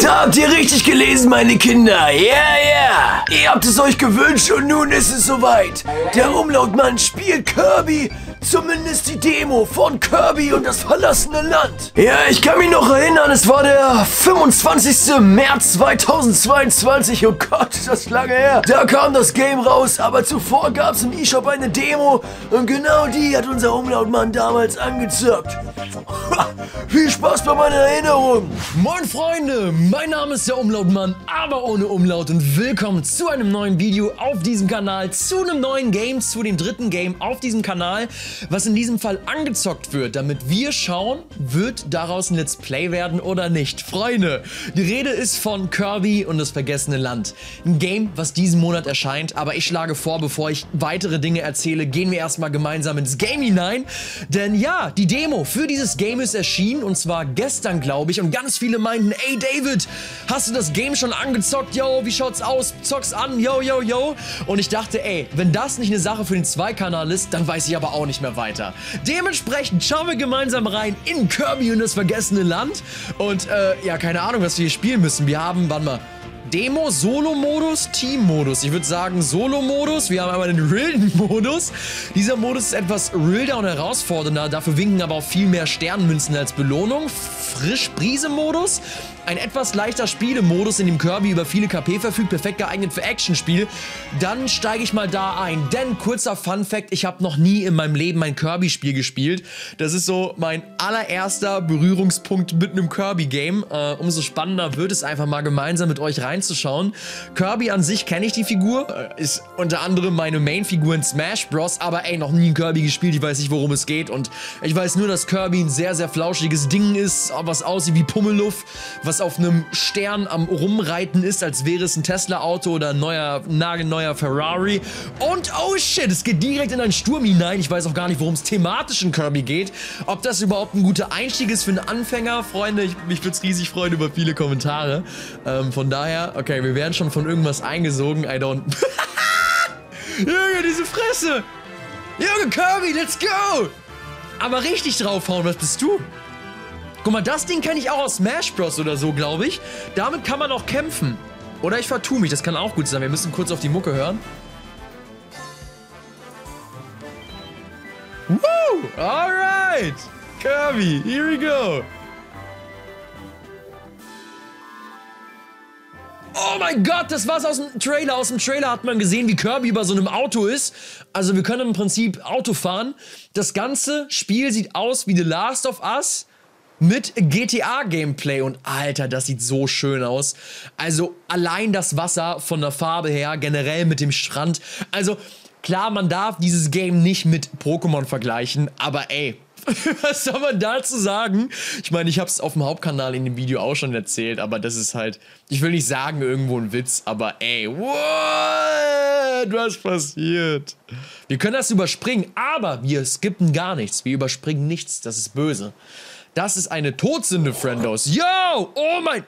Da habt ihr richtig gelesen, meine Kinder. Ja. Ihr habt es euch gewünscht und nun ist es soweit. Der Umlautmann spielt Kirby, zumindest die Demo von Kirby und das verlassene Land. Ja, ich kann mich noch erinnern, es war der 25. März 2022. Oh Gott, ist das lange her. Da kam das Game raus, aber zuvor gab es im eShop eine Demo und genau die hat unser Umlautmann damals angezockt. Viel Spaß bei meiner Erinnerung. Moin Freunde, mein Name ist der Umlautmann, aber ohne Umlaut und willkommen zu einem neuen Video auf diesem Kanal, zu einem neuen Game, zu dem dritten Game auf diesem Kanal, was in diesem Fall angezockt wird, damit wir schauen, wird daraus ein Let's Play werden oder nicht. Freunde, die Rede ist von Kirby und das vergessene Land. Ein Game, was diesen Monat erscheint, aber ich schlage vor, bevor ich weitere Dinge erzähle, gehen wir erstmal gemeinsam ins Game hinein, denn ja, die Demo für dieses Game ist erschienen und zwar gestern, glaube ich, und ganz viele meinten, ey David, hast du das Game schon angezockt? Yo, wie schaut's aus? Zock's an, yo. Und ich dachte, ey, wenn das nicht eine Sache für den 2-Kanal ist, dann weiß ich aber auch nicht mehr weiter. Dementsprechend schauen wir gemeinsam rein in Kirby und das vergessene Land und ja, keine Ahnung, was wir hier spielen müssen. Wir haben, warte mal, Demo, Solo-Modus, Team-Modus. Ich würde sagen Solo-Modus. Wir haben einmal den wilden Modus. Dieser Modus ist etwas wilder und herausfordernder. Dafür winken aber auch viel mehr Sternmünzen als Belohnung. Frisch-Brise-Modus. Ein etwas leichter Spielemodus, in dem Kirby über viele KP verfügt. Perfekt geeignet für Actionspiel. Dann steige ich mal da ein. Denn, kurzer Fun-Fact, ich habe noch nie in meinem Leben ein Kirby-Spiel gespielt. Das ist so mein allererster Berührungspunkt mit einem Kirby-Game. Umso spannender wird es einfach mal gemeinsam mit euch reinzuschauen. Kirby an sich kenne ich die Figur. Ist unter anderem meine Main-Figur in Smash Bros. Aber ey, noch nie ein Kirby gespielt. Ich weiß nicht, worum es geht. Und ich weiß nur, dass Kirby ein sehr, sehr flauschiges Ding ist. Was aussieht wie Pummeluff. Was auf einem Stern am Rumreiten ist, als wäre es ein Tesla-Auto oder ein nagelneuer Ferrari. Und oh shit, es geht direkt in einen Sturm hinein. Ich weiß auch gar nicht, worum es thematisch in Kirby geht. Ob das überhaupt ein guter Einstieg ist für einen Anfänger, Freunde. Mich würde es riesig freuen über viele Kommentare. Von daher, okay, wir werden schon von irgendwas eingesogen. I don't... Junge, diese Fresse! Junge, Kirby, let's go! Aber richtig draufhauen, was bist du? Guck mal, das Ding kenne ich auch aus Smash Bros. Oder so, glaube ich. Damit kann man auch kämpfen. Oder ich vertue mich, das kann auch gut sein. Wir müssen kurz auf die Mucke hören. Woo! Alright! Kirby, here we go! Oh mein Gott, das war's aus dem Trailer. Aus dem Trailer hat man gesehen, wie Kirby über so einem Auto ist. Also wir können im Prinzip Auto fahren. Das ganze Spiel sieht aus wie The Last of Us mit GTA-Gameplay und Alter, das sieht so schön aus. Also allein das Wasser von der Farbe her, generell mit dem Strand. Also klar, man darf dieses Game nicht mit Pokémon vergleichen, aber ey, was soll man dazu sagen? Ich meine, ich habe es auf dem Hauptkanal in dem Video auch schon erzählt, aber das ist halt, ich will nicht sagen irgendwo ein Witz, aber ey, what? Was passiert? Wir können das überspringen, aber wir skippen gar nichts. Wir überspringen nichts, das ist böse. Das ist eine Todsünde, Friendos. Yo! Oh mein...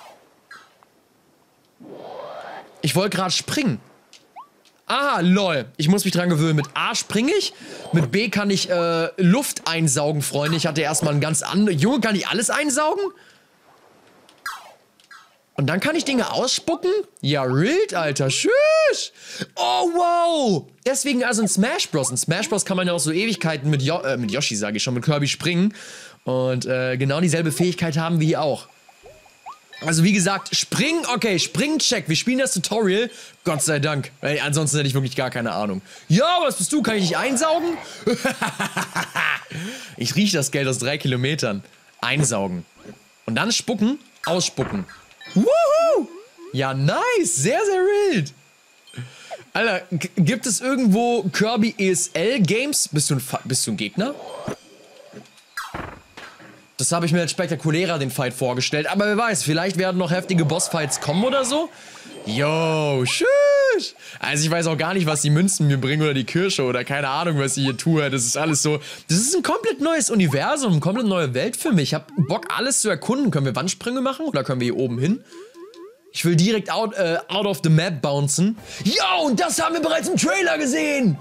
Ich wollte gerade springen. Aha, lol. Ich muss mich dran gewöhnen. Mit A springe ich. Mit B kann ich Luft einsaugen, Freunde. Ich hatte erstmal einen ganz anderen... Junge, kann ich alles einsaugen? Und dann kann ich Dinge ausspucken? Ja, wild, Alter. Tschüss. Oh, wow. Deswegen also in Smash Bros. In Smash Bros. kann man ja auch so Ewigkeiten mit Yoshi, sage ich schon, mit Kirby springen. Und genau dieselbe Fähigkeit haben wir hier auch. Also wie gesagt, springen, okay, springen, check. Wir spielen das Tutorial. Gott sei Dank. Ey, ansonsten hätte ich wirklich gar keine Ahnung. Ja, was bist du? Kann ich dich einsaugen? Ich rieche das Geld aus 3 Kilometern. Einsaugen. Und dann spucken, ausspucken. Woohoo! Ja, nice. Sehr, sehr wild. Alter, gibt es irgendwo Kirby ESL Games? Bist du ein Gegner? Das habe ich mir als spektakulärer den Fight vorgestellt. Aber wer weiß, vielleicht werden noch heftige Bossfights kommen oder so. Yo, tschüss. Also ich weiß auch gar nicht, was die Münzen mir bringen oder die Kirsche oder keine Ahnung, was ich hier tue. Das ist alles so... Das ist ein komplett neues Universum, eine komplett neue Welt für mich. Ich habe Bock, alles zu erkunden. Können wir Wandsprünge machen oder können wir hier oben hin? Ich will direkt out of the map bouncen. Yo, und das haben wir bereits im Trailer gesehen.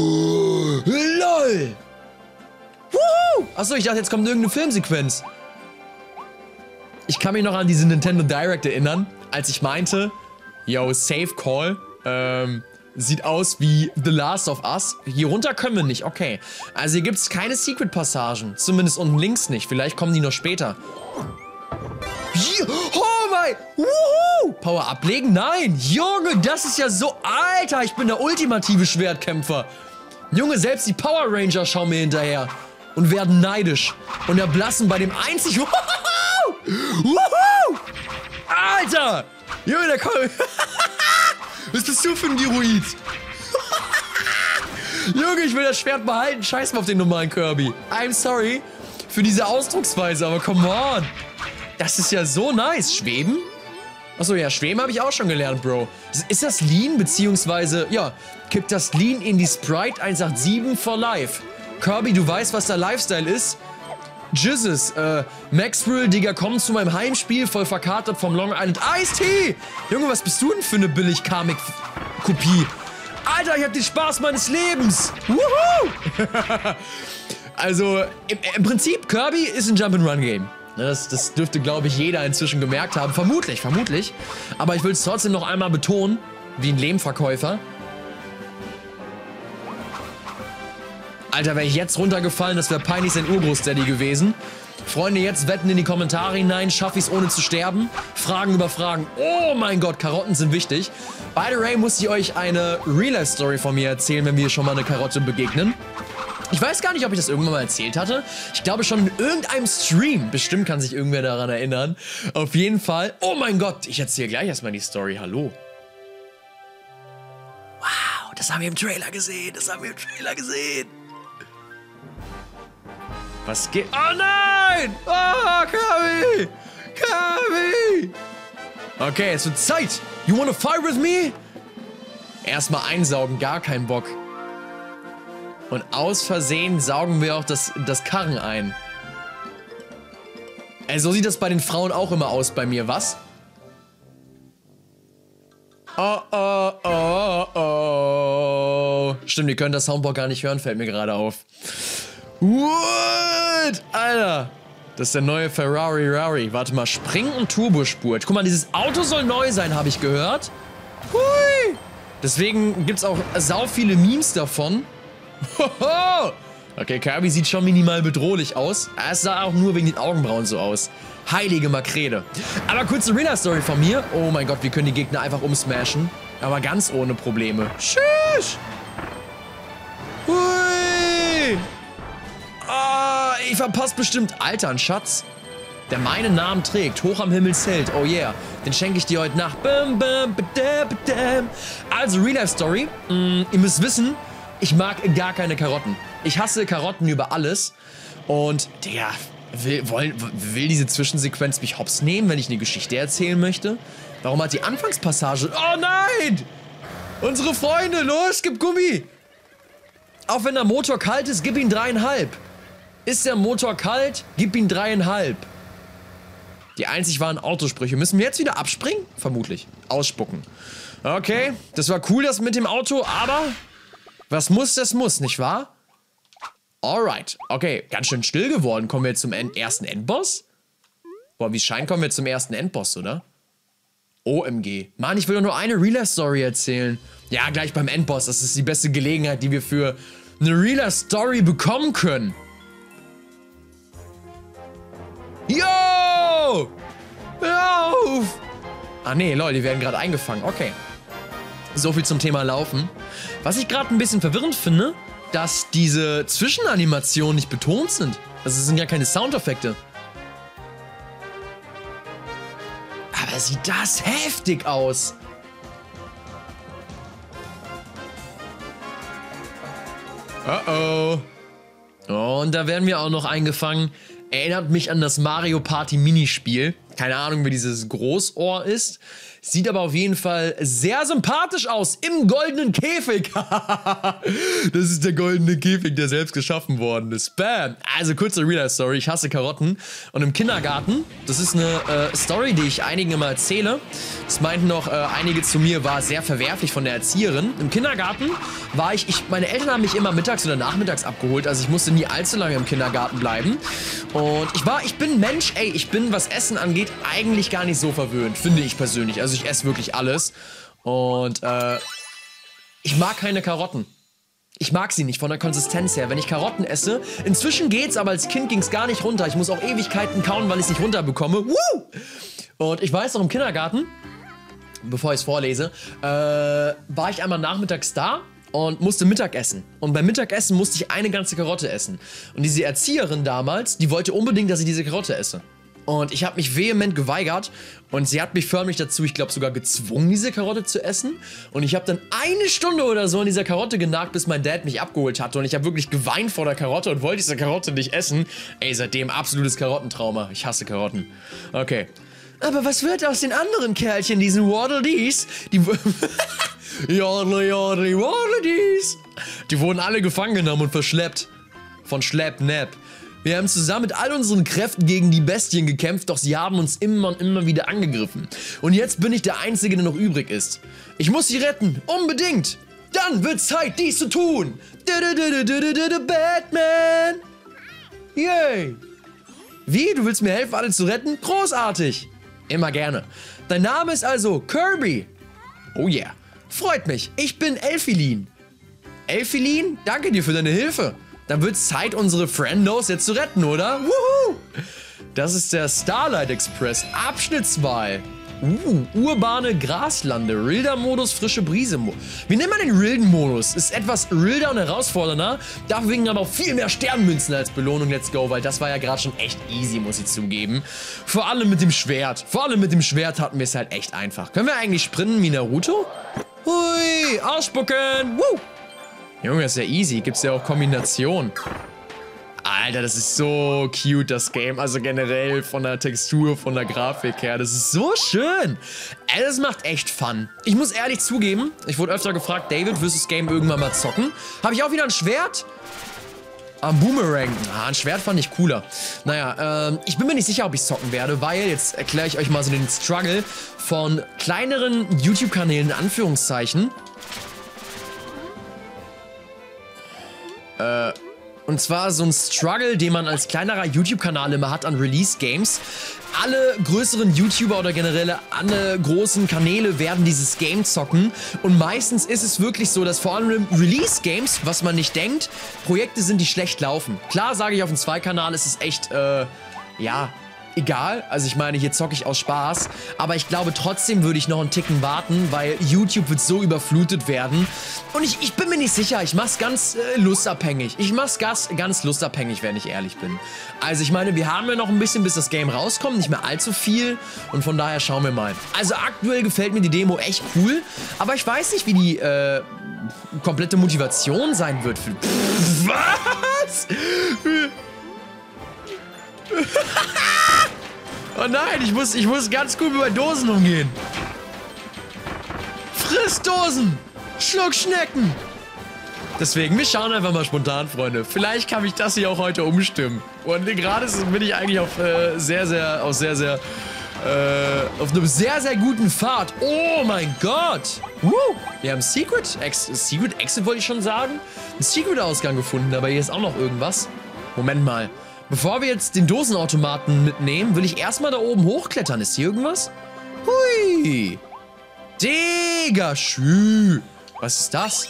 LOL. Achso, ich dachte, jetzt kommt irgendeine Filmsequenz. Ich kann mich noch an diese Nintendo Direct erinnern, als ich meinte, yo, Safe Call, sieht aus wie The Last of Us. Hier runter können wir nicht, okay. Also hier gibt es keine Secret-Passagen, zumindest unten links nicht. Vielleicht kommen die noch später. Oh mein, wuhu! Power ablegen? Nein, Junge, das ist ja so, Alter, ich bin der ultimative Schwertkämpfer. Junge, selbst die Power Ranger schauen mir hinterher und werden neidisch und erblassen bei dem einzig... Wuhu! Alter! Junge, der kommt... Was bist du für ein Diroid? Junge, ich will das Schwert behalten. Scheiß mal auf den normalen Kirby. I'm sorry für diese Ausdrucksweise, aber come on. Das ist ja so nice. Schweben? Achso, ja, Schweben habe ich auch schon gelernt, Bro. Ist das Lean, beziehungsweise, ja, kippt das Lean in die Sprite 187 for life. Kirby, du weißt, was der Lifestyle ist? Jesus, Maxwell, Digga, komm zu meinem Heimspiel, voll verkatert vom Long Island Ice-Tea. Junge, was bist du denn für eine Billig-Karmic-Kopie? Alter, ich hab den Spaß meines Lebens. Wuhu! Also, im Prinzip, Kirby ist ein Jump-and-Run-Game. Das dürfte, glaube ich, jeder inzwischen gemerkt haben. Vermutlich. Aber ich will es trotzdem noch einmal betonen, wie ein Lehmverkäufer. Alter, wäre ich jetzt runtergefallen, das wäre peinlich sein Urgroßdaddy gewesen. Freunde, jetzt wetten in die Kommentare hinein, schaffe ich es ohne zu sterben? Fragen über Fragen. Oh mein Gott, Karotten sind wichtig. By the way, muss ich euch eine Real-Life-Story von mir erzählen, wenn wir schon mal eine Karotte begegnen. Ich weiß gar nicht, ob ich das irgendwann mal erzählt hatte. Ich glaube schon in irgendeinem Stream. Bestimmt kann sich irgendwer daran erinnern. Auf jeden Fall. Oh mein Gott, ich erzähle gleich erstmal die Story. Hallo. Wow, das haben wir im Trailer gesehen. Was geht? Oh nein! Oh, Kirby! Okay, es wird Zeit. You wanna fight with me? Erstmal einsaugen, gar keinen Bock. Und aus Versehen saugen wir auch das Karren ein. Ey, so sieht das bei den Frauen auch immer aus bei mir, was? Oh. Stimmt, ihr könnt das Soundboard gar nicht hören, fällt mir gerade auf. What? Alter. Das ist der neue Ferrari Rari. Warte mal, Spring- und Turbospurt. Guck mal, dieses Auto soll neu sein, habe ich gehört. Hui. Deswegen gibt es auch sau viele Memes davon. Hoho. Okay, Kirby sieht schon minimal bedrohlich aus. Es sah auch nur wegen den Augenbrauen so aus. Heilige Makrele. Aber kurze Real-Story von mir. Oh mein Gott, wir können die Gegner einfach umsmashen. Aber ganz ohne Probleme. Tschüss. Hui. Oh, ich verpasse bestimmt. Alter, ein Schatz, der meinen Namen trägt. Hoch am Himmelsheld. Oh yeah. Den schenke ich dir heute Nacht. Also, Real-Life-Story. Ihr müsst wissen, ich mag gar keine Karotten. Ich hasse Karotten über alles. Und der will diese Zwischensequenz mich hops nehmen, wenn ich eine Geschichte erzählen möchte? Warum hat die Anfangspassage... Oh nein! Unsere Freunde, los, gib Gummi! Auch wenn der Motor kalt ist, gib ihn 3,5. Ist der Motor kalt, gib ihn 3,5. Die einzig wahren Autosprüche. Müssen wir jetzt wieder abspringen? Vermutlich. Ausspucken. Okay, das war cool, das mit dem Auto, aber... Was muss, das muss, nicht wahr? Alright. Okay, ganz schön still geworden. Kommen wir jetzt zum ersten Endboss? Boah, wie es scheint, kommen wir zum ersten Endboss, oder? OMG. Mann, ich will doch nur eine Real-Life-Story erzählen. Ja, gleich beim Endboss. Das ist die beste Gelegenheit, die wir für eine Real-Life-Story bekommen können. Yo! Hör auf! Ah, nee, Leute, die werden gerade eingefangen. Okay. So viel zum Thema Laufen. Was ich gerade ein bisschen verwirrend finde, dass diese Zwischenanimationen nicht betont sind. Also es sind ja keine Soundeffekte. Aber sieht das heftig aus. Oh. Und da werden wir auch noch eingefangen. Erinnert mich an das Mario Party Minispiel. Keine Ahnung, wie dieses Großohr ist. Sieht aber auf jeden Fall sehr sympathisch aus. Im goldenen Käfig. Das ist der goldene Käfig, der selbst geschaffen worden ist. Bam. Also kurze Real-Life-Story. Ich hasse Karotten. Und im Kindergarten, das ist eine Story, die ich einigen immer erzähle. Das meinten noch einige zu mir, war sehr verwerflich von der Erzieherin. Im Kindergarten war meine Eltern haben mich immer mittags oder nachmittags abgeholt. Also ich musste nie allzu lange im Kindergarten bleiben. Und ich bin ein Mensch, ey, ich bin, was Essen angeht, angeht, eigentlich gar nicht so verwöhnt, finde ich persönlich. Also ich esse wirklich alles. Und ich mag keine Karotten. Ich mag sie nicht von der Konsistenz her. Wenn ich Karotten esse, inzwischen geht's, aber als Kind ging's gar nicht runter. Ich muss auch Ewigkeiten kauen, weil ich es nicht runterbekomme. Woo! Und ich weiß noch im Kindergarten, bevor ich es vorlese, war ich einmal nachmittags da und musste Mittagessen. Und beim Mittagessen musste ich eine ganze Karotte essen. Und diese Erzieherin damals, die wollte unbedingt, dass ich diese Karotte esse. Und ich habe mich vehement geweigert und sie hat mich förmlich dazu, ich glaube sogar gezwungen, diese Karotte zu essen. Und ich habe dann 1 Stunde oder so an dieser Karotte genagt, bis mein Dad mich abgeholt hatte. Und ich habe wirklich geweint vor der Karotte und wollte diese Karotte nicht essen. Ey, seitdem absolutes Karottentrauma. Ich hasse Karotten. Okay. Aber was wird aus den anderen Kerlchen, diesen Waddle Dees? Die Jodle, jodle, waddle Dees. Die wurden alle gefangen genommen und verschleppt. Von Schlepp-Nepp. Wir haben zusammen mit all unseren Kräften gegen die Bestien gekämpft, doch sie haben uns immer und immer wieder angegriffen. Und jetzt bin ich der Einzige, der noch übrig ist. Ich muss sie retten, unbedingt. Dann wird Zeit, dies zu tun. Batman. Yay. Wie, du willst mir helfen, alle zu retten? Großartig. Immer gerne. Dein Name ist also Kirby. Oh yeah. Freut mich. Ich bin Elfilin. Elfilin, danke dir für deine Hilfe. Dann wird's Zeit, unsere Friendos jetzt zu retten, oder? Wuhu! Das ist der Starlight Express, Abschnitt 2. Urbane Graslande, Rilder-Modus, frische Brise. Wie nennt man den Rilden-Modus? Ist etwas wilder und herausfordernder, dafür wegen aber auch viel mehr Sternmünzen als Belohnung. Let's go, weil das war ja gerade schon echt easy, muss ich zugeben. Vor allem mit dem Schwert. Vor allem mit dem Schwert hatten wir es halt echt einfach. Können wir eigentlich sprinten wie Naruto? Hui, ausspucken! Woo! Junge, ist ja easy. Gibt's ja auch Kombinationen. Alter, das ist so cute, das Game. Also generell von der Textur, von der Grafik her. Das ist so schön. Ey, das macht echt Fun. Ich muss ehrlich zugeben, ich wurde öfter gefragt, David, wirst du das Game irgendwann mal zocken? Habe ich auch wieder ein Schwert? Am Boomerang. Ah, ein Schwert fand ich cooler. Naja, ich bin mir nicht sicher, ob ich zocken werde, weil, jetzt erkläre ich euch mal so den Struggle von kleineren YouTube-Kanälen, in Anführungszeichen. Und zwar so ein Struggle, den man als kleinerer YouTube-Kanal immer hat an Release-Games. Alle größeren YouTuber oder generell alle großen Kanäle werden dieses Game zocken. Und meistens ist es wirklich so, dass vor allem Release-Games, was man nicht denkt, Projekte sind, die schlecht laufen. Klar sage ich, auf dem 2-Kanal ist es echt, ja, egal. Also ich meine, hier zocke ich aus Spaß. Aber ich glaube, trotzdem würde ich noch einen Ticken warten, weil YouTube wird so überflutet werden. Und ich bin mir nicht sicher. Ich mach's ganz lustabhängig. Ich mach's ganz lustabhängig, wenn ich ehrlich bin. Also ich meine, wir haben ja noch ein bisschen, bis das Game rauskommt. Nicht mehr allzu viel. Und von daher schauen wir mal. Also aktuell gefällt mir die Demo echt cool. Aber ich weiß nicht, wie die komplette Motivation sein wird. Was? Oh nein, ich muss ganz gut mit meinen Dosen umgehen. Friss Dosen! Schluck Schnecken! Deswegen, wir schauen einfach mal spontan, Freunde. Vielleicht kann ich das hier auch heute umstimmen. Und gerade bin ich eigentlich auf einem sehr, sehr guten Pfad. Oh mein Gott! Wir haben Secret Exit wollte ich schon sagen. Einen Secret-Ausgang gefunden, aber hier ist auch noch irgendwas. Moment mal. Bevor wir jetzt den Dosenautomaten mitnehmen, will ich erstmal da oben hochklettern. Ist hier irgendwas? Hui! Digga, schü! Was ist das?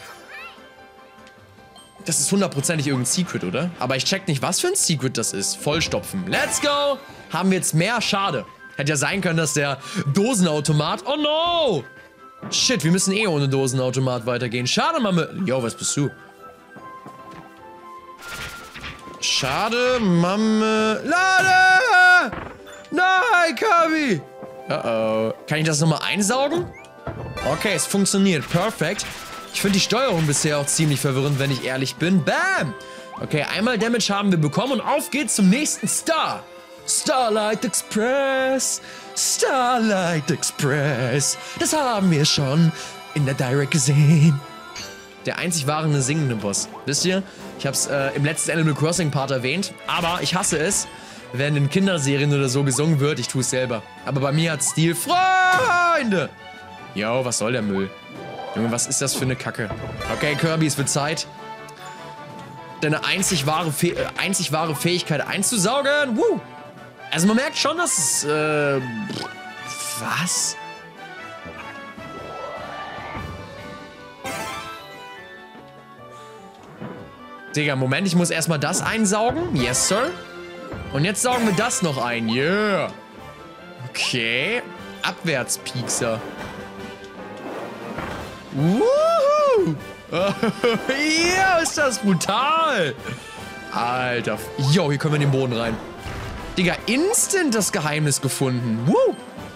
Das ist hundertprozentig irgendein Secret, oder? Aber ich check nicht, was für ein Secret das ist. Vollstopfen. Let's go! Haben wir jetzt mehr? Schade. Hätte ja sein können, dass der Dosenautomat... Oh no! Shit, wir müssen eh ohne Dosenautomat weitergehen. Schade, Mama. Yo, was bist du? Schade, Mama. Lade! Nein, Kirby! Uh-oh. Kann ich das nochmal einsaugen? Okay, es funktioniert. Perfekt. Ich finde die Steuerung bisher auch ziemlich verwirrend, wenn ich ehrlich bin. Bam! Okay, einmal Damage haben wir bekommen und auf geht's zum nächsten Star. Starlight Express. Starlight Express. Das haben wir schon in der Direct gesehen. Der einzig wahre singende Boss. Wisst ihr? Ich hab's im letzten Animal Crossing Part erwähnt, aber ich hasse es, wenn in Kinderserien oder so gesungen wird. Ich tue es selber. Aber bei mir hat Stil Freunde. Yo, was soll der Müll? Junge, was ist das für eine Kacke? Okay, Kirby, es wird Zeit, deine einzig wahre Fähigkeit einzusaugen. Woo! Also man merkt schon, dass es, was? Digga, Moment, ich muss erstmal das einsaugen. Yes, Sir. Und jetzt saugen wir das noch ein. Yeah. Okay. Abwärtspiekser. Woohoo! Ja, ist das brutal. Alter. Jo, hier können wir in den Boden rein. Digga, instant das Geheimnis gefunden. Woo!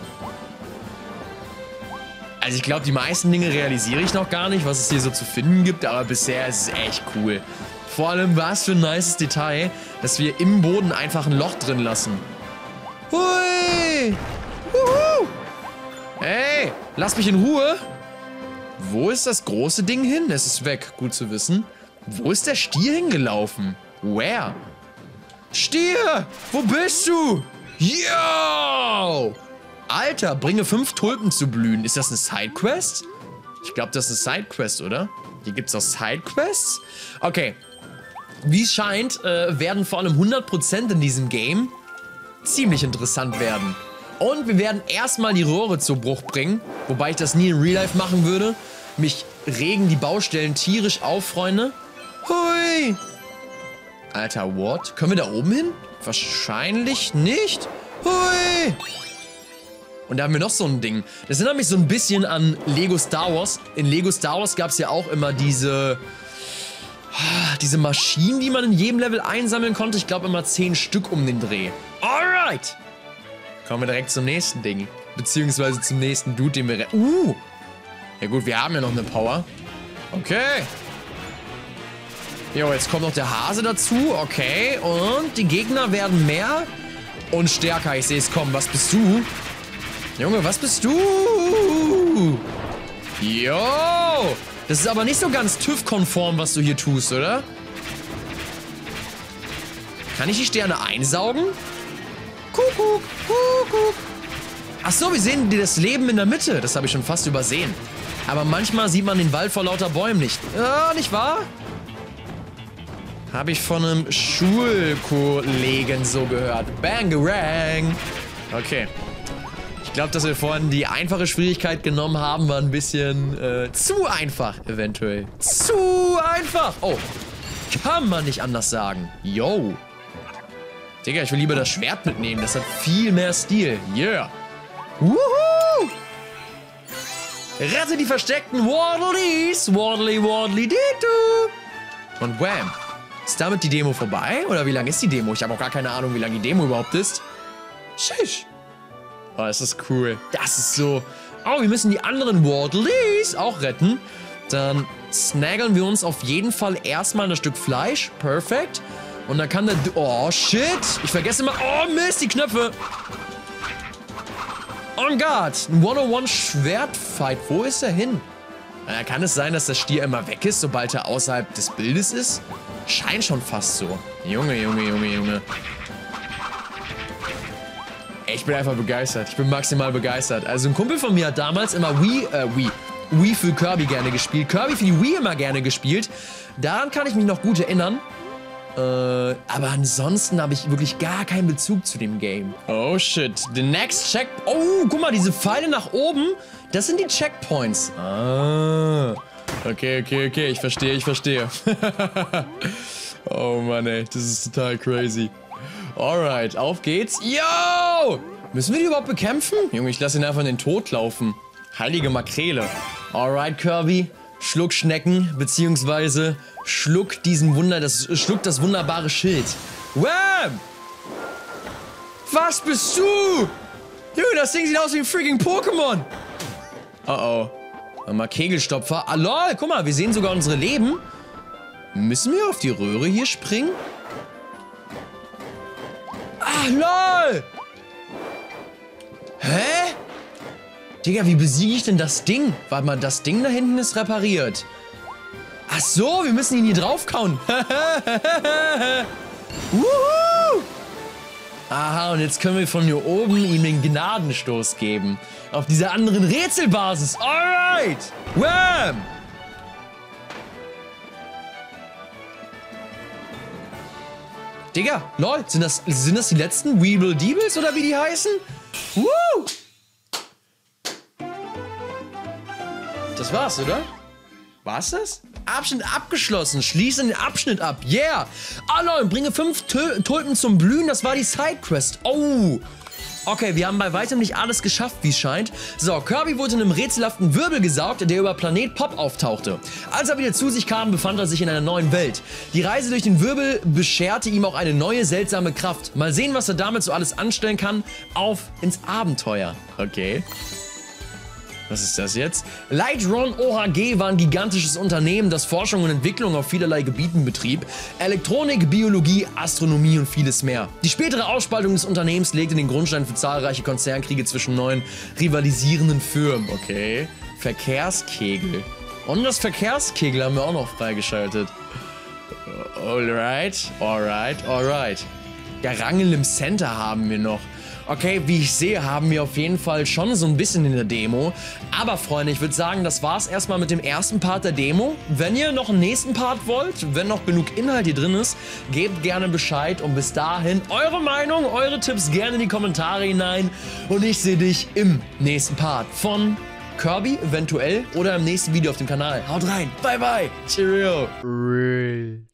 Also ich glaube, die meisten Dinge realisiere ich noch gar nicht, was es hier so zu finden gibt, aber bisher ist es echt cool. Vor allem, was für ein nices Detail, dass wir im Boden einfach ein Loch drin lassen. Hui! Wuhu! Hey, lass mich in Ruhe. Wo ist das große Ding hin? Es ist weg, gut zu wissen. Wo ist der Stier hingelaufen? Where? Stier! Wo bist du? Yo! Alter, bringe 5 Tulpen zu blühen. Ist das eine Sidequest? Ich glaube, das ist eine Sidequest, oder? Hier gibt es auch Sidequests? Okay. Wie es scheint, werden vor allem 100% in diesem Game ziemlich interessant werden. Und wir werden erstmal die Rohre zu Bruch bringen. Wobei ich das nie in Real Life machen würde. Mich regen die Baustellen tierisch auf, Freunde. Hui! Alter, what? Können wir da oben hin? Wahrscheinlich nicht. Hui! Und da haben wir noch so ein Ding. Das erinnert mich so ein bisschen an Lego Star Wars. In Lego Star Wars gab es ja auch immer diese Maschinen, die man in jedem Level einsammeln konnte. Ich glaube immer 10 Stück um den Dreh. Alright! Kommen wir direkt zum nächsten Ding. Beziehungsweise zum nächsten Dude, den wir... Ja gut, wir haben ja noch eine Power. Okay. Jo, jetzt kommt noch der Hase dazu. Okay. Und die Gegner werden mehr und stärker. Ich sehe es kommen. Was bist du? Junge, was bist du? Jo! Das ist aber nicht so ganz TÜV-konform, was du hier tust, oder? Kann ich die Sterne einsaugen? Kuckuck, Kuckuck. Ach so, wir sehen das Leben in der Mitte. Das habe ich schon fast übersehen. Aber manchmal sieht man den Wald vor lauter Bäumen nicht. Ja, nicht wahr? Habe ich von einem Schulkollegen so gehört. Bangarang. Okay. Ich glaube, dass wir vorhin die einfache Schwierigkeit genommen haben, war ein bisschen zu einfach, eventuell. Zu einfach. Oh, kann man nicht anders sagen. Yo. Digga, ich will lieber das Schwert mitnehmen. Das hat viel mehr Stil. Yeah. Woohoo. Rette die versteckten Waddledees. Waddly, waddly, dee Und wham. Ist damit die Demo vorbei? Oder wie lange ist die Demo? Ich habe auch gar keine Ahnung, wie lange die Demo überhaupt ist. Sheesh. Oh, das ist cool. Das ist so... Oh, wir müssen die anderen Waddledees auch retten. Dann snaggeln wir uns auf jeden Fall erstmal ein Stück Fleisch. Perfekt. Und dann kann der... Oh, shit. Ich vergesse immer... Oh, Mist, die Knöpfe. Oh Gott. Ein 101-Schwertfight. Wo ist er hin? Kann es sein, dass der Stier immer weg ist, sobald er außerhalb des Bildes ist? Scheint schon fast so. Junge, Junge, Junge, Junge. Ich bin einfach begeistert. Ich bin maximal begeistert. Also ein Kumpel von mir hat damals immer Wii für Kirby gerne gespielt. Kirby für die Wii immer gerne gespielt. Daran kann ich mich noch gut erinnern. Aber ansonsten habe ich wirklich gar keinen Bezug zu dem Game. Oh shit. The next check... Oh, guck mal, diese Pfeile nach oben. Das sind die Checkpoints. Ah. Okay. Ich verstehe. Oh Mann, ey. Das ist total crazy. Alright, auf geht's. Yo! Müssen wir die überhaupt bekämpfen? Junge, ich lasse ihn einfach in den Tod laufen. Heilige Makrele. Alright, Kirby. Schluck Schnecken, beziehungsweise schluck schluck das wunderbare Schild. Wham! Was bist du? Junge, das Ding sieht aus wie ein freaking Pokémon. Oh. Mal Kegelstopfer. Ah, lol, guck mal, wir sehen sogar unsere Leben. Müssen wir auf die Röhre hier springen? Ah, lol! Hä? Digga, wie besiege ich denn das Ding? Warte mal, das Ding da hinten ist repariert. Ach so, wir müssen ihn hier draufkauen. Wuhu! Aha, und jetzt können wir von hier oben ihm den Gnadenstoß geben. Auf dieser anderen Rätselbasis. Alright! Wham! Digga, lol, sind das die letzten Weeble Deebles oder wie die heißen? Woo! Das war's, oder? War's das? Abschnitt abgeschlossen. Schließe den Abschnitt ab. Yeah. Ah, lol, bringe 5 Tulpen zum Blühen. Das war die Sidequest. Oh. Okay, wir haben bei weitem nicht alles geschafft, wie es scheint. So, Kirby wurde in einem rätselhaften Wirbel gesaugt, der über Planet Pop auftauchte. Als er wieder zu sich kam, befand er sich in einer neuen Welt. Die Reise durch den Wirbel bescherte ihm auch eine neue, seltsame Kraft. Mal sehen, was er damit so alles anstellen kann. Auf ins Abenteuer. Okay. Was ist das jetzt? Lightron OHG war ein gigantisches Unternehmen, das Forschung und Entwicklung auf vielerlei Gebieten betrieb. Elektronik, Biologie, Astronomie und vieles mehr. Die spätere Ausspaltung des Unternehmens legte den Grundstein für zahlreiche Konzernkriege zwischen neuen, rivalisierenden Firmen. Okay. Verkehrskegel. Und das Verkehrskegel haben wir auch noch freigeschaltet. Alright, alright, alright. Gerangel im Center haben wir noch. Okay, wie ich sehe, haben wir auf jeden Fall schon so ein bisschen in der Demo. Aber Freunde, ich würde sagen, das war's erstmal mit dem ersten Part der Demo. Wenn ihr noch einen nächsten Part wollt, wenn noch genug Inhalt hier drin ist, gebt gerne Bescheid. Und bis dahin, eure Meinung, eure Tipps gerne in die Kommentare hinein. Und ich sehe dich im nächsten Part von Kirby eventuell oder im nächsten Video auf dem Kanal. Haut rein, bye bye, cheerio.